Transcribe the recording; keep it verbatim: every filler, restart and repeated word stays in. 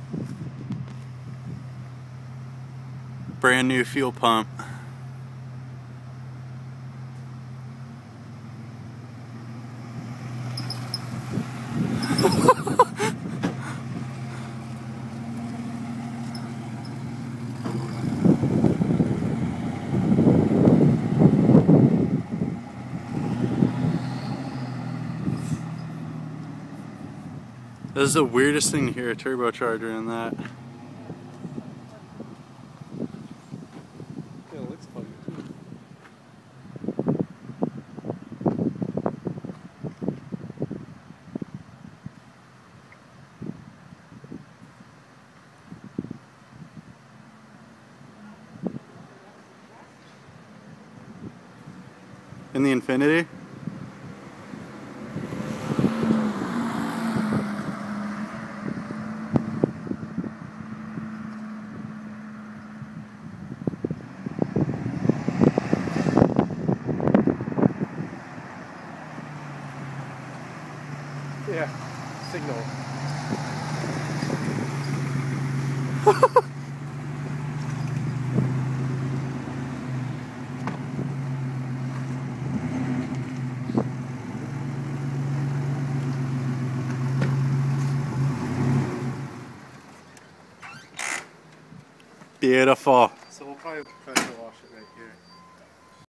Brand new fuel pump. This is the weirdest thing to hear a turbocharger in that. Yeah, it looks funny too. In the Infinity? Yeah, signal. Beautiful. So we'll probably try